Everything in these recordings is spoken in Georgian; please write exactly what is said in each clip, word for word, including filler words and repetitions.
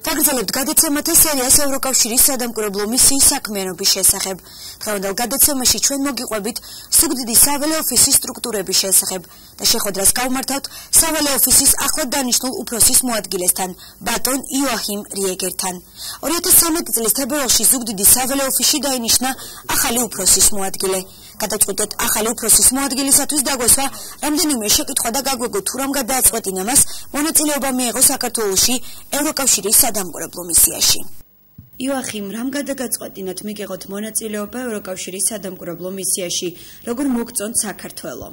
გაგრძელებთ გადაცემათა სერიას ევროკავშირის სადამკვირვებლო მისიის საქმიანობის შესახებ. დღევანდელ გადაცემაში ჩვენ მოგიყვებით სუგდიდის საველე ოფისის სტრუქტურების შესახებ და შეხვედრას გავმართავთ საველე ოფისის ახლად დანიშნულ უფროსის მოადგილესთან, ბატონ იოახიმ რიეგერთან. ორი ათას ცხრამეტი წლის თებერვალში სუგდიდის საველე ოფისში დაინიშნა ახალი უფროსის მოადგილე. გადაწყვეტეთ ახალი უფროსის მოადგილისათვის დაგვესვა რამდენიმე შეკითხვა და გაგვეგო თუ რამ გადააწყვეტინა მას მონაწილეობა მიიღო საქართველოში ევროკავშირის სადამკვირვებლო მისიაში. იოახიმ, რამ გადაგაწყვეტინათ მიგიღოთ მონაწილეობა ევროკავშირის სადამკვირვებლო მისიაში, როგორ მოგწონთ საქართველო?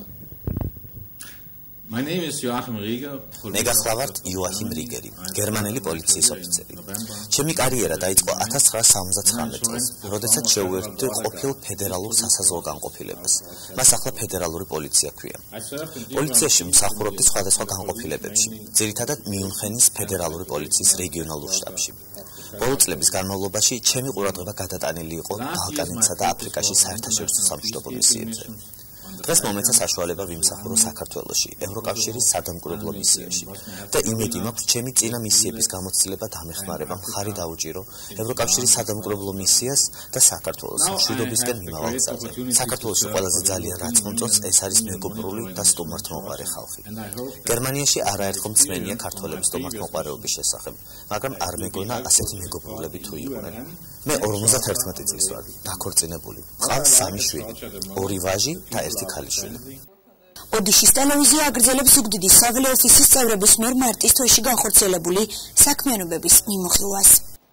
My name is Joachim Rieger. მე გახლავართ იოახიმ რიგერი, გერმანელი პოლიციის ოფიცერი. ჩემი კარიერა დაიწყო ათას ცხრაასი სამოცდათხრამეტ წელს, როდესაც შევუერთდი ყოფილ ფედერალურ სასაზღვრო განყოფილებას. მას ახლა ფედერალური პოლიცია ქვია. პოლიციაში მსახურობდი სხვადასხვა განყოფილებებში, ძირითადად მიუნხენის ფედერალური პოლიციის რეგიონალურ შტაბში. ბოლო წლების განმავლობაში ჩემი ყურადღება გადატანილი იყო ბალკანეთსა და აფრიკაში საერთაშორისო სამშვიდობო მისიებზე. დღეს მომეცა საშუალება ვიმსახურო საქართველოში, ევროკავშირის სადამკვირვებლო მისიაში და იმედი მაქვს, ჩემი წინა მისიების გამოცდილება დამეხმარება მხარი დაუჭირო ევროკავშირის სადამკვირვებლო მისიას და საქართველოს მშვიდობისკენ მიმავალ გზაზე. საქართველოში ყველაზე ძალიან რაც მომწონს, ეს არის მეგობრული და სტუმართმოყვარე ხალხი. გერმანიაში არაერთხელ მსმენია ქართველების სტუმართმოყვარეობის შესახებ, მაგრამ არ მეგონა ასეთი მეგობრულები თუ იყვნენ. მე ორმოცდაერთმეტი წლის ვარ, დაქორწინებული, მყავს სამი შვილი, ორი ვაჟი და ერთი ქალიშვილი. ოდიშის ტელევიზია აგრძელებს სუგდიდის საველე ოფისის წევრების მიერ მარტის თვეში განხორციელებული საქმიანობების მიმოხილვას.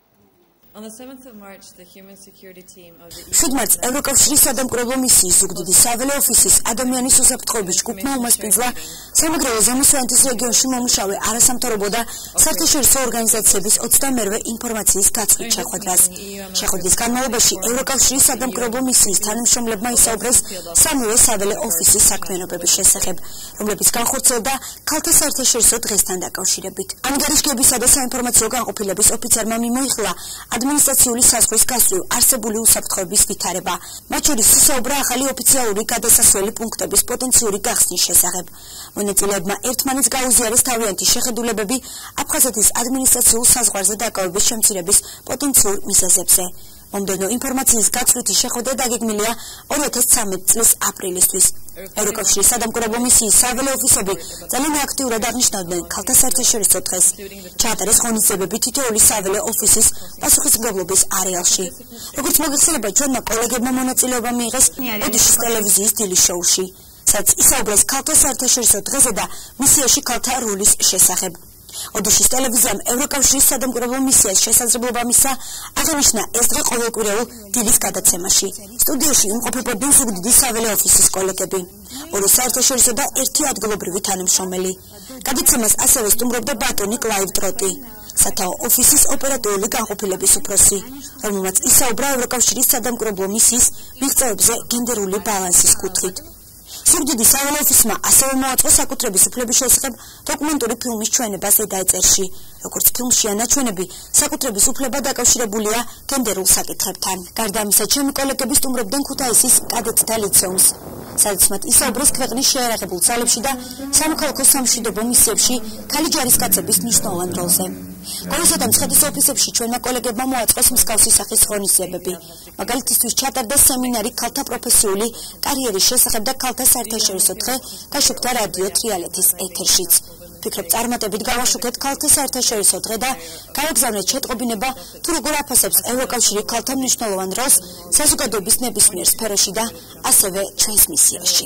შვიდ მარტს ევროკავშირის სადამკვირვებლო მისიის სუგდიდის საველე ოფისის ადამიანის უსაფრთხოების ჯგუფმა უმასპინძლა სამეგრელო ზემოსვანეთის რეგიონში მომუშავე არასამთავრობო და საერთაშორისო ორგანიზაციების ოცდამერვე ინფორმაციის გაწყვეტ შეხვედრას. შეხვედრის განმავლობაში ევროკავშირის სადამკვირვებლო მისიის თანამშრომლებმა ისაუბრეს სამივე საველე ოფისის საქმიანობების შესახებ, რომლებიც განხორციელდა ქალთა საერთაშორისო დღესთან დაკავშირებით. ანგარიშგებისა და საინფორმაციო განყოფილების ოფიცერმა მიმოიხილა ადმინისტრაციული საზღვრის გასწვრივ არსებული უსაფრთხოების ვითარება, მათ შორის ისაუბრა ახალი ოფიციალური გადასასვლელი პუნქტების პოტენციური გახსნის შესახებ. მონაწილეებმა ერთმანეთს გაუზიარეს თავიანთი შეხედულებები აფხაზეთის ადმინისტრაციულ საზღვარზე დაკავების შემცირების პოტენციურ მიზეზებზე. მომდევნო ინფორმაციის გაცვლითი შეხვედრა დაგეგმილია ორი ათას ცხრამეტი წლის აპრილისთვის. ევროკავშირის სადამკვირვებლო მისიის საველე ოფისები ძალიან აქტიურად აღნიშნავდნენ ქალთა საერთაშორისო დღეს. ჩაატარეს ღონისძიებები თითოეული საველე ოფისის პასუხისმგებლობის არეალში. როგორც მოგეხსენება, ჩვენმა კოლეგებმა მონაწილეობა მიიღეს ოდიშის ტელევიზიის დილის შოუში, სადაც ისაუბრეს ქალთა საერთაშორისო დღეზე და მისიაში ქალთა როლის შესახებ. ოდიშის ტელევიზიამ ევროკავშირის სადამკვირვებლო მისიას შესაძლებლობა მისცა აღინიშნა ეს დღე ყოველკვირეულ დილის გადაცემაში. სტუდიაში იმყოფებოდნენ სუგდიდის საველე ოფისის კოლეგები, ორი საერთაშორისო და ერთი ადგილობრივი თანამშრომელი. გადაცემას ასევე სტუმრობდა ბატონი კლაივ ტროტი, სათაო ოფისის ოპერატიული განყოფილების უფროსი, რომელმაც ისაუბრა ევროკავშირის სადამკვირვებლო მისიის მიღწევებზე გენდერული ბალანსის კუთხით. სუგდიდის საველე ოფისმა ასევე მოაწყო საკუთრების უფლების შესახებ დოკუმენტური ფილმის ჩვენება ზედაეწერში. როგორც ფილმშია ნაჩვენები, საკუთრების უფლება დაკავშირებულია გენდერულ საკითხებთან. გარდა ამისა, ჩემი კოლეგები სტუმრობდნენ ქუთაისის კადეტთა ლიცეუმს, სადაც მათ ისაუბრეს ქვეყნის შეიარაღებულ ძალებში და სამოქალაქო სამშვიდობო მისიებში ქალი ჯარისკაცების მნიშვნელოვან როლზე. გორისა და მცხეთის ოფისებში ჩვენმა კოლეგებმა მოაწყოს მსგავსი სახის ღონისძიებები. მაგალითისთვის ჩატარდა სემინარი ქალთა პროფესიული კარიერის შესახებ და ქალთა საერთაშორისო დღე გაშუქდა რადიო თრიალეთის ეთერშიც. ვფიქრობ, წარმატებით გავაშუქეთ ქალთა საერთაშორისო დღე და გავაგზავნეთ შეტყობინება თუ როგორ აფასებს ევროკავშირი ქალთა მნიშვნელოვან როლს საზოგადოების ნებისმიერ სფეროში და ასევე ჩვენს მისიაში.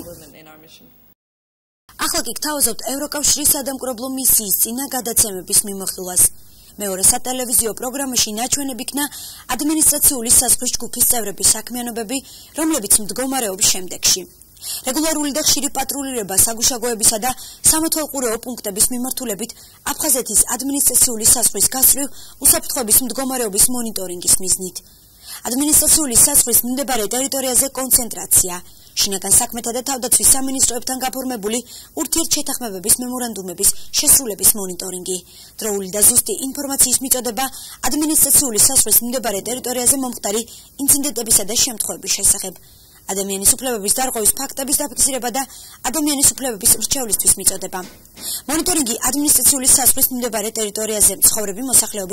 ახლა კი გთავაზობთ ევროკავშირის სადამკვირვებლო მისიის წინა გადაცემების მიმოხილვას. მეორე სატელევიზიო პროგრამაში ნაჩვენები იქნა ადმინისტრაციული საზღვრის ჯგუფის წევრების საქმიანობები, რომლებიც მდგომარეობს შემდეგში. რეგულარული და ხშირი პატრულირება საგუშაგოებისა და სამეთვალყურეო პუნქტების მიმართულებით აფხაზეთის ადმინისტრაციული საზღვრის გასწვრივ უსაფრთხოების მდგომარეობის მონიტორინგის მიზნით. ადმინისტრაციული საზღვრის მიმდებარე ტერიტორიაზე კონცენტრაცია, შინაგან საქმეთა და თავდაცვის სამინისტროებთან გაფორმებული ურთიერთშეთანხმებების მემორანდუმების შესრულების მონიტორინგი, დროული და ზუსტი ინფორმაციის მიწოდება ადმინისტრაციული საზღვრის მიმდებარე ტერიტორიაზე მომხდარი ინციდენტებისა და შემთხვევების შესახებ, ადამიანის უფლებების დარღვევის ფაქტების დაფიქსირება და ადამიანის უფლებების მრჩევლისთვის მიწოდება. მონიტორინგი ადმინისტრაციული საზღვრის მიმდებარე ტერიტორიაზე მცხოვრები მოსახლეობის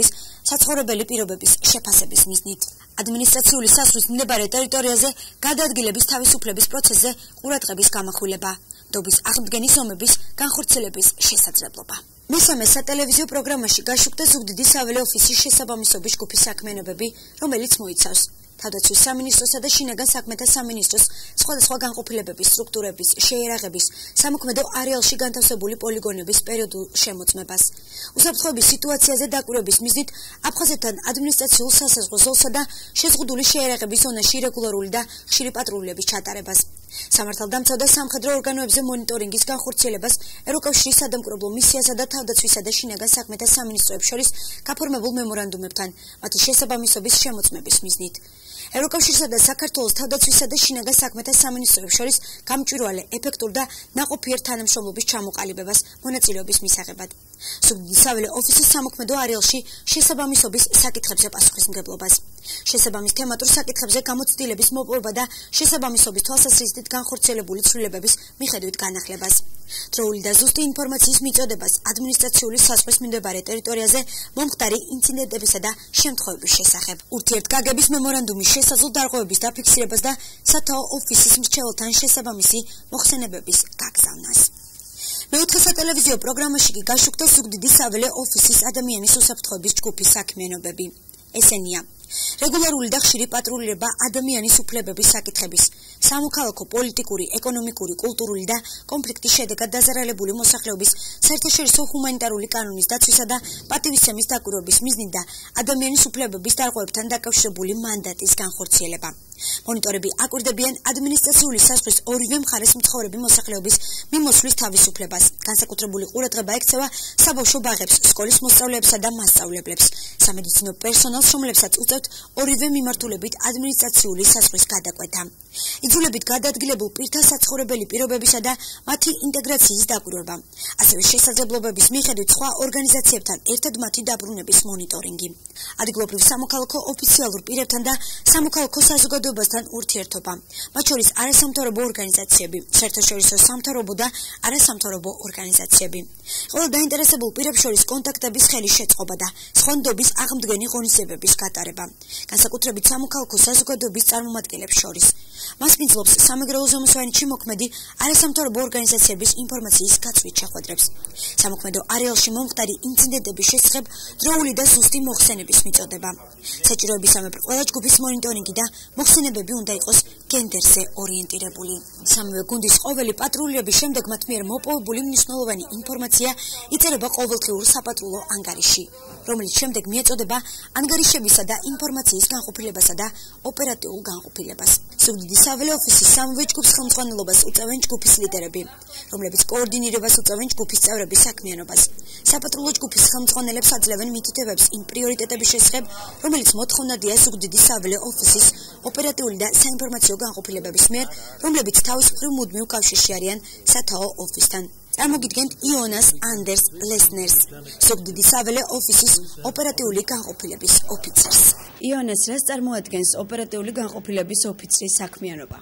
საცხოვრებელი პირობების შეფასების მიზნით. ადმინისტრაციული სასვლის მდებარე ტერიტორიაზე გადაადგილების თავისუფლების პროცესზე ყურადღების გამახვილება, დობის აღმდგენის ომების განხორციელების შესაძლებლობა. მესამე სატელევიზიო პროგრამაში გაშუქდა ზუგდიდის საველე ოფისის შესაბამისობის ჯგუფის საქმიანობები, რომელიც მოიცავს თავდაცვის სამინისტროსა და შინაგან საქმეთა სამინისტროს სხვადასხვა განყოფილებების სტრუქტურების შეერაღების, სამოქმედო არეალში განთავსებული პოლიგონების პერიოდულ შემოწმებას. უსაფრთხოების სიტუაციაზე დაკვირვების მიზნით აფხაზეთთან ადმინისტრაციულ სასაზღვრო ზოლსა და შეზღუდული შეერაღების ზონაში რეგულარული და ხშირი პატრულების ჩატარებას. სამართალდამცავ და სამხედრო ორგანოებზე მონიტორინგის განხორციელებას ევროკავშირის სადამკვირვებლო მისიასა და თავდაცვისა და შინაგან საქმეთა სამინისტროებს შორის გაფორმებულ მემორანდუმებთან მათი შესაბამისობის შემოწმების მიზნით. ევროკავშირსა და საქართველოს თავდაცვისა და შინაგან საქმეთა სამინისტროებს შორის გამჭვირვალე, ეფექტურ და ნაყოფიერ თანამშრომლობის ჩამოყალიბებას მონაწილეობის მისაღებად. ზუგდიდის საველე ოფისის სამოქმედო არეალში შესაბამისობის საკითხებზე პასუხისმგებლობას. შესაბამის თემატურ საკითხებზე გამოცდილების მოპოვება და შესაბამისობის თვალსაზრისით განხორციელებული ცვლილებების მიხედვით განახლებას. დროული და ზუსტი ინფორმაციის მიწოდებას ადმინისტრაციული საზღვრის მიმდებარე ტერიტორიაზე მომხდარი ინციდენტებისა და შემთხვევების შესახებ. ურთიერთგაგების მემორანდუმის შესაძლო დარღვევების დაფიქსირებას და სათაო ოფისის მრჩეველთან შესაბამისი მოხსენებების გაგზავნას. მეოთხე სატელევიზიო პროგრამაში კი გაშუქდა ზუგდიდის საველე ოფისის ადამიანის უსაფრთხოების ჯგუფის საქმიანობები. ესენია: რეგულარული და ხშირი პატრულირება ადამიანის უფლებების საკითხების, სამოქალაქო, პოლიტიკური, ეკონომიკური, კულტურული და კონფლიქტის შედეგად დაზარალებული მოსახლეობის საერთაშორისო ჰუმანიტარული კანონის დაცვისა და პატივისცემის დაკვირვების მიზნით და ადამიანის უფლებების დარღვევებთან დაკავშირებული მანდატის განხორციელება. მონიტორები აკვირდებიან ადმინისტრაციული საზღვრის ორივე მხარეს მცხოვრები მოსახლეობის მიმოსვლის თავისუფლებას. განსაკუთრებული ყურადღება ექცევა საბავშვო ბაღებს, სკოლის მოსწავლეებსა და მასწავლებლებს, სამედიცინო პერსონალს, რომლებსაც უწევთ ორივე მიმართულებით ადმინისტრაციული საზღვრის გადაკვეთა. იძულებით გადაადგილებულ პირთა საცხოვრებელი პირობებისა და მათი ინტეგრაციის დაკვირვება. ასევე შესაძლებლობების მიხედვით სხვა ორგანიზაციებთან ერთად მათი დაბრუნების მონიტორინგი. ადგილობრივ სამოქალაქო ოფიციალურ პირებთან და სამოქალაქო საზოგადოებასთან ურთიერთობა, მათ შორის არასამთავრობო ორგანიზაციები, საერთაშორისო სამთავრობო და არასამთავრობო ორგანიზაციები. ყველა დაინტერესებულ პირებს შორის კონტაქტების ხელის შეწყობა და სხვა ნდობის აღმდგენი ღონისძიებების გატარება, განსაკუთრებით სამოქალაქო საზოგადოების წარმომადგენლებს შორის. მას მიძლობს სამეგრელო ზემოსვანეთში მოქმედი არასამთავრობო ორგანიზაციების ინფორმაციის გაცვლით შეხვედრებს. სამოქმედო არეალში მომხდარი ინციდენტების შესახებ დროული და ზუსტი მოხსენების მიწოდება. საჭიროებისამებრ ყველა ჯგუფის მონიტორინგი და მოხსენებები უნდა იყოს გენდერზე ორიენტირებული. სამივე გუნდის ყოველი პატრულირების შემდეგ მათ მიერ მოპოვებული მნიშვნელოვანი ინფორმაცია იწერება ყოველდღიურ საპატრულო ანგარიშში, რომელიც შემდეგ მიეწოდება ანგარიშებისა და ინფორმაციის განყოფილებასა და ოპერატიულ განყოფილებას. ზუგდიდის საველე ოფისის სამივე ჯგუფს ხელმძღვანელობას უწევენ ჯგუფის ლიდერები, რომლებიც კოორდინირებას უწევენ ჯგუფის წევრების საქმიანობას. საპატრულო ჯგუფის ხელმძღვანელებს აძლევენ მითითებებს იმ პრიორიტეტების შესახებ, რომელიც მოთხოვნადია ზუგდიდის საველე ოფისის ოპერატიული და საინფორმაციო განყოფილებების მიერ, რომლებიც თავის მხრივ მუდმივ კავშირში არიან სათაო ოფისთან. წარმოგიდგენთ იონას ანდერს ლესნერს, ზუგდიდის საველე ოფისის ოპერატიული განყოფილების ოფიცერს. იონას, რას წარმოადგენს ოპერატიული განყოფილების ოფიცრის საქმიანობა?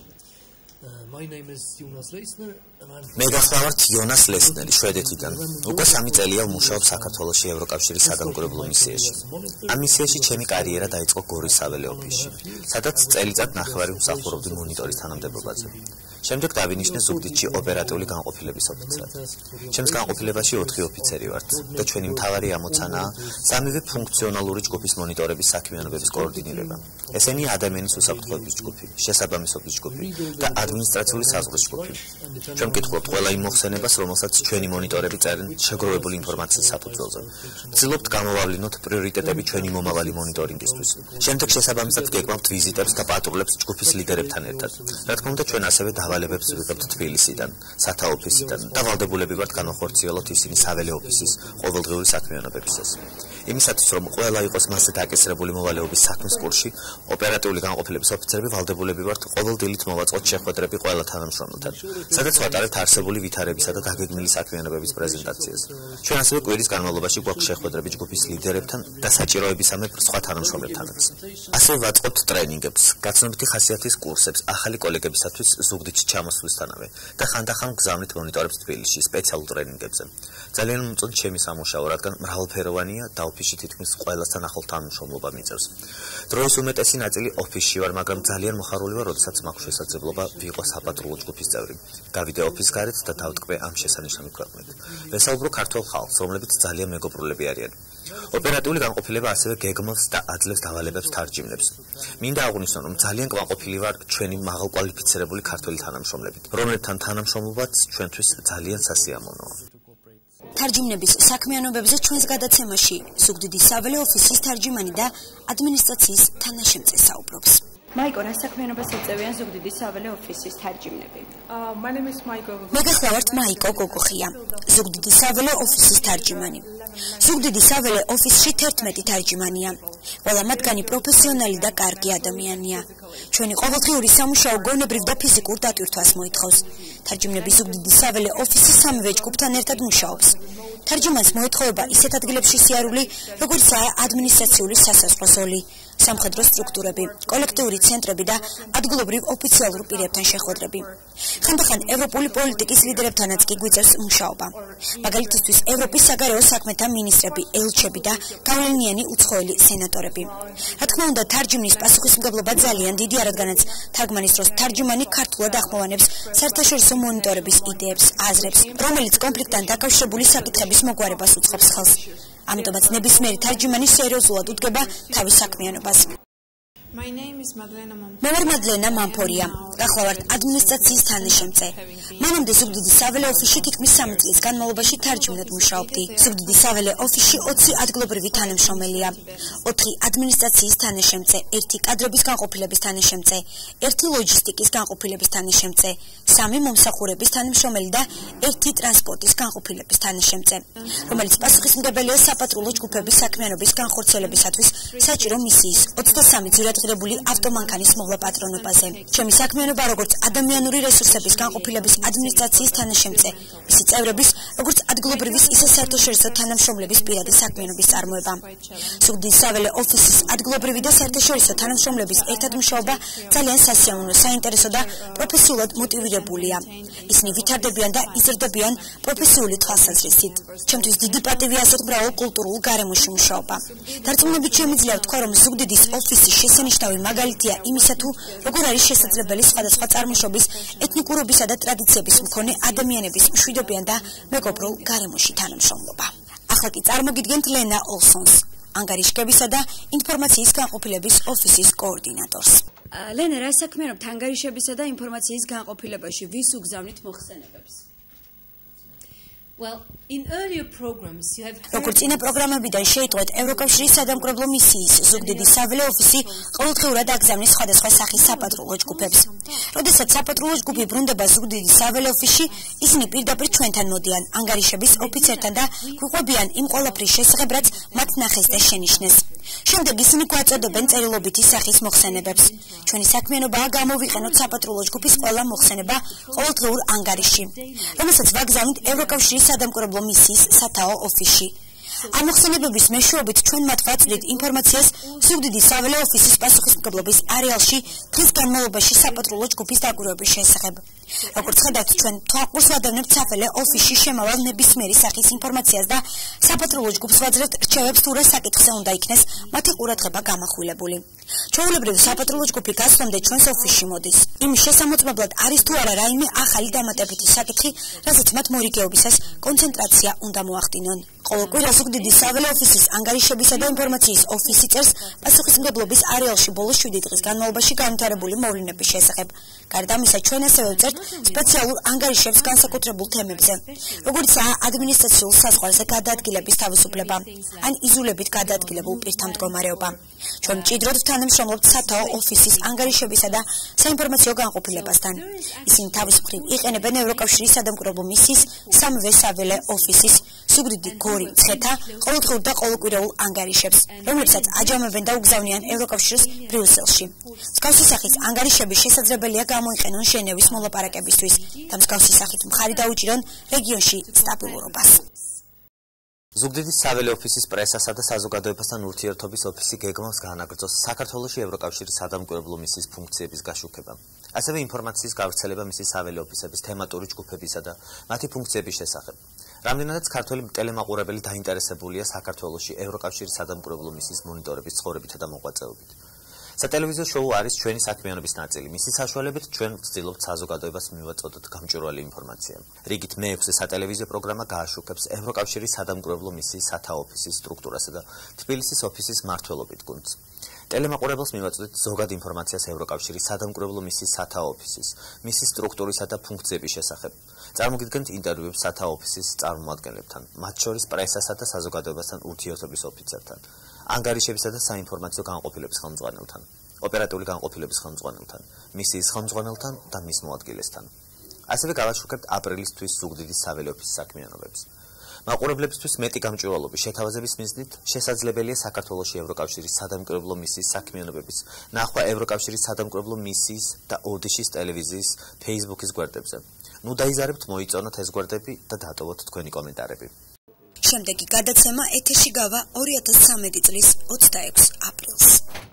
მე გახლავართ იონას ლესნერი, შვედეთიდან. უკვე სამი წელია ვმუშაობ საქართველოში ევროკავშირის სადამკვირვებლო მისიაში. ამ მისიაში ჩემი კარიერა დაიწყო გორის საველე ოფისში, სადაც წელიწად ნახევარი მსახურობდი მონიტორის თანამდებობაზე. შემდეგ დავინიშნე ზუგდიდში ოპერატიული განყოფილების ოფიცრად. ჩემს განყოფილებაში ოთხი ოფიცერი ვართ და ჩვენი მთავარი ამოცანაა სამივე ფუნქციონალური ჯგუფის მონიტორების საქმიანობების კოორდინირება. ესენია ადამიანის უსაფრთხოების ჯგუფი, შესაბამისობის ჯგუფი და ადმინისტრაციული საზღვრის ჯგუფი. ჩვენ ვკითხულობთ ყველა იმ მოხსენებას, რომელსაც ჩვენი მონიტორები წერენ შეგროვებული ინფორმაციის საფუძველზე. ვცდილობთ გამოვავლინოთ პრიორიტეტები ჩვენი მომავალი მონიტორინგისთვის. შემდეგ შესაბამისად გეკმავთ ვიზიტებს და პატრულებს ჯგუფის ლიდერებთან ერთად. რა თქმა უნდა, ჩვენ ასევე დავალებებს ვიღებთ თბილისიდან, სათაო ოფისიდან და ვალდებულები ვართ განახორციელოთ ისინი საველე ოფისის ყოველდღიური საქმიანობებისას. იმისათვის, რომ ყველა იყოს მასზე დაკისრებული მოვალეობის საქმის კურსში, ოპერატიული განყოფილების ოფიცრები ვალდებულები ვართ ყოველ დილით მოვაწყოთ შეხვედრები ყველა თანამშრომელთან, სადაც ვატარებთ არსებული ვითარებისა და დაგეგმილი საქმიანობების პრეზენტაციას. ჩვენ ასევე კვირის განმავლობაში გვაქვს შეხვედრები ჯგუფის ლიდერებთან და საჭიროებისამებრ სხვა თანამშრომლებთანაც. ასევე ვაწყობთ ტრენინგებს, გაცნობითი ხასიათის კურსებს ახალი კოლეგებისათვის ზუგდიდში ჩამოსვლისთანავე და ხანდახან გზავნით მონიტორებს თბილისში სპეციალურ ტრენინგებზე. ძალიან მომწონს ჩემი სამუშაო, რადგან მრავალფეროვანია და ოფისში თითქმის ყველასთან ახლო თანამშრომლობა მიწევს. დროის უმეტესი ნაწილი ოფისში ვარ, მაგრამ ძალიან მოხარული ვარ, როდესაც მაქვს შესაძლებლობა ვიყო საპატრულო ჯგუფის წევრი. გავიდე ოფის გარეთ და დავტკბე ამ შესანიშნავი ქვეყნით. ვესაუბრო ქართველ ხალხს, რომლებიც ძალიან მეგობრულები არიან. ოპერატიული განყოფილება ასევე გეგმავს და აძლევს დავალებებს თარჯიმნებს. მინდა აღვნიშნო, რომ ძალიან კმაყოფილი ვარ ჩვენი მაღალკვალიფიცირებული ქართველი თანამშრომლებით, რომლებთან თანამშრომლობაც ჩვენთვის ძალიან სასიამოვნოა. თარჯიმნების საქმიანობებზე ჩვენს გადაცემაში ზუგდიდის საველე ოფისის თარჯიმანი და ადმინისტრაციის თანაშემწე საუბრობს. მაიკო, რა საქმიანობას ეწევიან ზუგდიდის საველე ოფისის თარჯიმნები? მე გახლავართ მაიკო გოგოხია, ზუგდიდის საველე ოფისის თარჯიმანი. ზუგდიდის საველე ოფისში თერთმეტი თარჯიმანია. ყველა მათგანი პროფესიონალი და კარგი ადამიანია. ჩვენი ყოველდღიური სამუშაო გონებრივ და ფიზიკურ დატვირთვას მოითხოვს. თარჯიმნები ზუგდიდის საველე ოფისის სამივე ჯგუფთან ერთად მუშაობს. თარჯიმანს მოეთხოვება ისეთ ადგილებში სიარული, როგორიცაა ადმინისტრაციული სასაზღვრო ზოლი, სამხედრო სტრუქტურები, კოლექტიური ცენტრები და ადგილობრივ ოფიციალურ პირებთან შეხვედრები. ხანდახან ევროპული პოლიტიკის ლიდერებთანაც კი გვიწევს მუშაობა. მაგალითისთვის ევროპის საგარეო საქმეთა მინისტრები, ელჩები და გავლენიანი უცხოელი სენატორები. რა თქმა უნდა, თარჯიმნის პასუხისმგებლობა ძალიან დიდია, რადგანაც თარგმანის დროს თარჯიმანი ქართულად ახმოვანებს საერთაშორისო მონიტორების იდეებს, აზრებს, რომელიც კონფლიქტთან დაკავშირებული საკითხების მოგვარებას უწყობს ხელს. ამიტომაც ნებისმიერი თარჯიმანი სერიოზულად უდგება თავის საქმიანობას. მე ვარ მადლენა მამფორია, გახლავართ ადმინისტრაციის თანაშემწე. მანამდე ზუგდიდის საველე ოფისში თითქმის სამი წლის განმავლობაში თარჯიმნად მუშაობდი. ზუგდიდის საველე ოფისში ოცი ადგილობრივი თანამშრომელია, ოთხი ადმინისტრაციის თანაშემწე, ერთი კადრების განყოფილების თანაშემწე, ერთი ლოჯისტიკის განყოფილების თანაშემწე, სამი მომსახურების თანამშრომელი და ერთი ტრანსპორტის განყოფილების თანაშემწე, რომელიც პასუხისმგებელია საპატრულო ჯგუფების საქმიანობის განხორციელებისათვის საჭირო მისიის ოცდასამი ძირადღირებული ავტომანქანის მოვლა პატრონობაზე. ჩემი საქმიანობა როგორც ადამიანური რესურსების განყოფილების ადმინისტრაციის თანაშემწე, მისი წევრების, როგორც ადგილობრივის, ისე საერთაშორისო თანამშრომლების პირადი საქმიანობის წარმოება. ზუგდიდის საველე ოფისის ადგილობრივი და საერთაშორისო თანამშრომლების ერთად მუშაობა ძალიან სასიამოვნო, საინტერესო და პროფესიულად მოტივირებულია. ისინი ვითარდებიან და იზრდებიან პროფესიული თვალსაზრისით. ჩემთვის დიდი პატივია ასეთ მრავალ კულტურულ გარემოში მუშაობა. დარწმუნებით შემიძლია ვთქვა, რომ ზუგდიდის ოფისის შესანიშნავი მაგალითია იმისა, თუ როგორ არის შესაძლებელი სხვადასხვა წარმოშობის, ეთნიკურობისა და ტრადიციების მქონე ადამიანების მშვიდობიან და მეგობრულ გარემოში თანამშრომლობა. ახლა კი წარმოგიდგენთ ლენა ოლსონს, ანგარიშგებისა და ინფორმაციის განყოფილების ოფისის კოორდინატორს. ლენა, რა საქმიანობთ ანგარიშებისა და ინფორმაციის განყოფილებაში, ვის უგზავნით მოხსენებებს? Well, in earlier programs you have როგორც წინა პროგრამებიდან შეიტყვეთ, ევროკავშირის სადამკვირვებლო მისიის ზუგდიდის საველე ოფისი ყოველდღიურად აგზავნის სხვადასხვა სახის საპატრულო ჯგუფებს. როდესაც საპატრულო ჯგუფი ბრუნდება ზუგდიდის საველე ოფისში, ისინი პირდაპირ ჩვენთან მოდიან, ანგარიშების ოფიცერთან და გვიყვებიან იმ ყველაფრის შესახებ, რაც მათ ნახეს და შენიშნეს. შემდეგ ისინი გვაწოდებენ წერილობითი სახის მოხსენებებს. ჩვენი საქმიანობაა გამოვიყენოთ საპატრულო ჯგუფის ყველა მოხსენება ყოველდღიურ ანგარიშში, რომელსაც ვაგზავნით ევროკავშირის სადამკვირვებლო მისიის სათაო ოფისში. ამ მოხსენებების მეშვეობით ჩვენ მათ ვაწვდით ინფორმაციას ზუგდიდის საველე ოფისის პასუხისმგებლობის არეალში დღის განმავლობაში საპატრულო ჯგუფის დაკვირვების შესახებ. როგორც ხედავთ, ჩვენ თვალყურს ვადევნებთ საველე ოფისში შემავალ ნებისმიერი სახის ინფორმაციას და საპატრულო ჯგუფს ვაძლევთ რჩევებს, თუ რა საკითხზე უნდა იქნეს მათი ყურადღება გამახვილებული. ჩვეულებრივ საპატრულო ჯგუფი გასვლამდე ჩვენს ოფისში მოდის. იმის შესამოწმებლად არის თუ არა რაიმე ახალი დამატებითი საკითხი, რაზეც მათ მორიგეობისას კონცენტრაცია უნდა მოახდინონ. ყოველ კვირას ზუგდიდის საველე ოფისის ანგარიშებისა და ინფორმაციის ოფისი წერს პასუხისმგებლობის არეალში ბოლოს შვიდი დღის განმავლობაში განვითარებული მოვლენების შესახებ. გარდა ამისა, ჩვენ ასევე ვწერთ სპეციალურ ანგარიშებს განსაკუთრებულ თემებზე, როგორიცაა ადმინისტრაციულ საზღვარზე გადაადგილების თავისუფლება, ან იზოლებით გადაადგილებულ პირთა მდგომარეობა. ჩვენ მჭიდროდ თანამშრომლობთ სათაო ოფისის ანგარიშებისა და საინფორმაციო განყოფილებასთან. ისინი თავის მხრივ იყენებენ ევროკავშირის სადამკვირვებლო მისიის სამივე საველე ოფისის ზუგდიდი გორი მცხეთა ყოველდღიურ და ყოველკვირეულ ანგარიშებს, რომლებსაც აჯამებენ და უგზავნიან ევროკავშირის ბრიუსელში. მსგავსი სახის ანგარიშები შესაძლებელია გამოიყენონ ჟენევის მოლაპარაკებისთვის და მსგავსი სახით მხარი დაუჭირონ რეგიონში სტაბილურობას. ზუგდიდის საველე ოფისის პრესასა და საზოგადოებასთან ურთიერთობის ოფისი გეგმავს გაანაგრძოს საქართველოში ევროკავშირის სადამკვირვებლო მისიის ფუნქციების გაშუქება. ასევე ინფორმაციის გავრცელება მისი საველე ოფისების თემატური ჯგუფებისა და მათი ფუნქციების შესახებ. რამდენადაც ქართველი ტელემაყურებელი დაინტერესებულია საქართველოში ევროკავშირის სადამკვირვებლო მისიის მონიტორების ცხოვრებითა და მოღვაწეობით. სატელევიზიო შოუ არის ჩვენი საქმიანობის ნაწილი. მისის საშუალებით ჩვენ ვცდილობთ საზოგადოებას მივაწოდოთ გამჭვირვალე ინფორმაცია. რიგით მეექვსე სატელევიზიო პროგრამა გააშუქებს ევროკავშირის სადამკვირვებლო მისიის სათა ოფისის სტრუქტურასა და თბილისის ოფისის მმართველობით გუნდს. ტელემაყურებელს მივაწოდეთ ზოგად ინფორმაციას ევროკავშირის სადამკვირვებლო მისიის სათა ოფისის, მისის სტრუქტურისა და ფუნქციების შესახებ. წარმოგიდგენთ ინტერვიუებს სათა ოფისის წარმომადგენლებთან, მათ შორის პრესასა და საზოგადოებასთან ურთიერთობის ოფიცერთან, ანგარიშებისა და საინფორმაციო განყოფილების ხელმძღვანელთან, ოპერატიული განყოფილების ხელმძღვანელთან, მისიის ხელმძღვანელთან და მის მოადგილესთან. ასევე გავაშუქებთ აპრილისთვის ზუგდიდის საველე ოფისის საქმიანობებს. მაყურებლებისთვის მეტი გამჭვირვალობის შეთავაზების მიზნით შესაძლებელია საქართველოში ევროკავშირის სადამკვირვებლო მისიის საქმიანობების ნახვა ევროკავშირის სადამკვირვებლო მისიის და ოდიშის ტელევიზიის Facebook-ის გვერდებზე. ნუ დაიზარებთ მოიწონოთ ეს გვერდები და დატოვოთ თქვენი კომენტარები. შემდეგი გადაცემა ეთერში გავა ორი ათას ცხრამეტი წლის ოცდაექვსი აპრილს.